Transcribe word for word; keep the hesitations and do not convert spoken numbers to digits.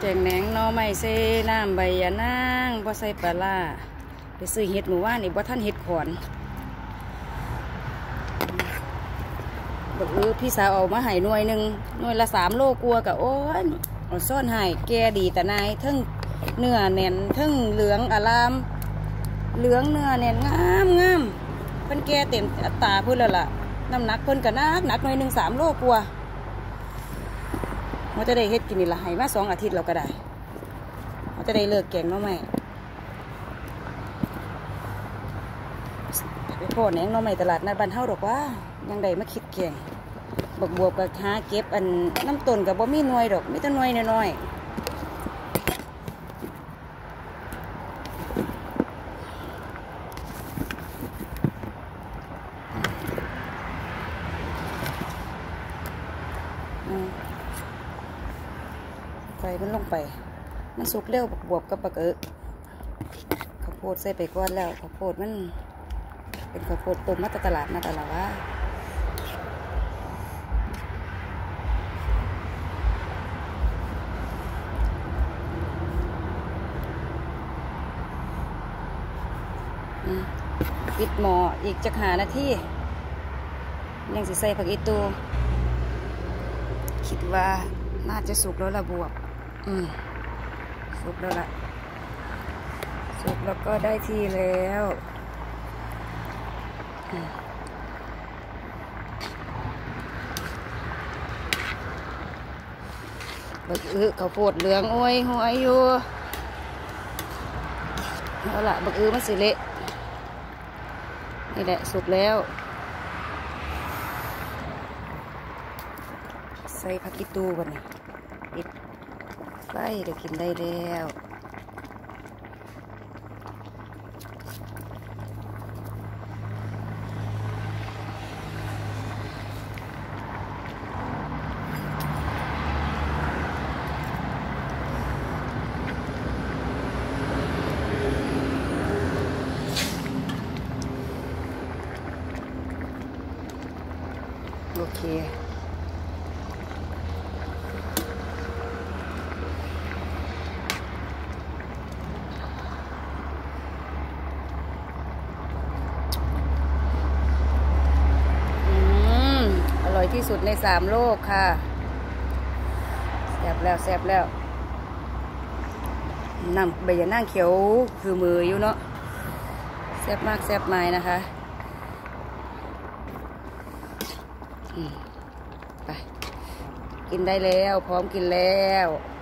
แกงแหนงหน่อไม้ใส่น้ำใบยะนางบ่ใส่ปลาร้าไปซื้อเห็ดหมู่ว่านนี่บ่ท่านเห็ดขอนบอกเออพี่สาวเอามาให้หน่วยหนึ่งหน่วยละสามโลกลัวกับโอ้ยเอาซ่อนให้แกดีแต่นายทั้งเนื้อแน่นทั้งเหลืองอลามเหลืองเนื้อแน่นงามงามเพิ่นแกเต็มอัตราเพิ่นแล้วล่ะน้ำหนักเพิ่นก็นักหนักหน่วยหนึ่งสามโลกลัวมันจะได้เฮ็ดกินนี่ละให้มาสองอาทิตย์เราก็ได้มันจะได้เลิกแกงหน่อไม้ไปโพดแหนงหน่อไม้ตลาดนัดบ้านเฮาดอกว่ายังได้มาคิดแกงบักบวบกับหาเก็บอันน้ำต้นกับบ่มีหน่วยดอกมีแต่หน่วยน้อยๆไฟมันลงไปมันสุกเร็วบักบวบกับบักเอ๋ข้าวโพดใส่ไปก่อนแล้วข้าวโพดมันเป็นข้าวโพดต้มมาจากตลาดนัดอะไรวะปิดหม้ออีกจักหานาทียังสิใส่ผักอีตูคิดว่าน่าจะสุกแล้วละบวบอืมสุกแล้วละสุกแล้วก็ได้ที่แล้วบักอื้อข้าวโพดเหลืองโอ้ยหัวอยู่เอาละบักอื้อมันสิเละนี่แหละสุกแล้วใส่ผักอีตูก่อนนี่ปิดไฟเดี๋ยวกินได้แล้วโอเคอร่อยที่สุดในสามโลกค่ะแซ่บแล้วแซ่บแล้วน้ำใบยะนางเขียวคือมืออยู่เนาะแซ่บมากแซ่บไม้นะคะไปกินได้แล้วพร้อมกินแล้ว